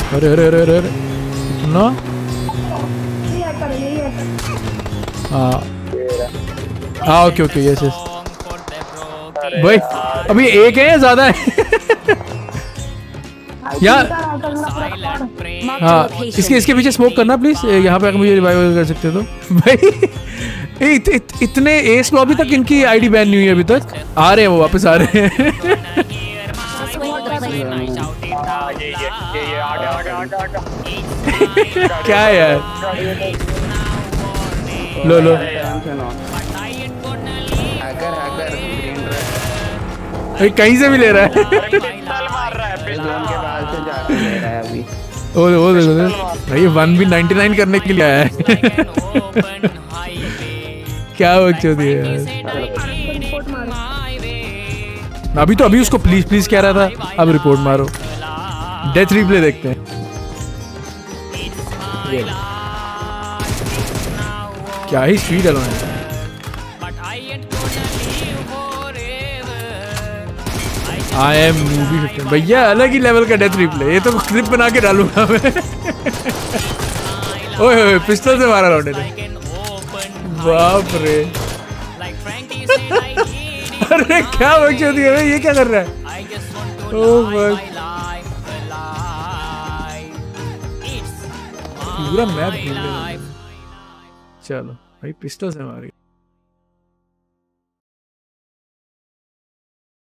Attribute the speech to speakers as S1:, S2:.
S1: अरे अरे अरे अरे सुनो। हाँ ओके ओके यस यस भाई अभी एक है ज्यादा है यार। हाँ इसके पीछे स्मोक करना प्लीज, यहाँ पे अगर मुझे रिवाइव कर सकते तो भाई इतने एस लॉबी तक इनकी आईडी बैन नहीं हुई अभी तक। आ रहे हैं वो वापस आ रहे हैं क्या है यार। लो लो कहीं से भी ले रहा है ओ देखो भाई 1v99 करने के लिए आया है क्या बकचोदी है यार। अभी उसको प्लीज कह रहा था, अब रिपोर्ट मारो। डेथ रिप्ले देखते हैं। क्या ही स्पीड है आई एम मूवी 15 भैया अलग ही लेवल का डेथ रिप्ले। ये तो क्लिप बना के डालूंगा मैं ओए पिस्टल से मारा लौटे ने, बाप रे अरे क्या बकचोदी है ये, क्या कर रहा है। ओह पूरा मैप घूम रहा है। चलो भाई पिस्टल से मारी।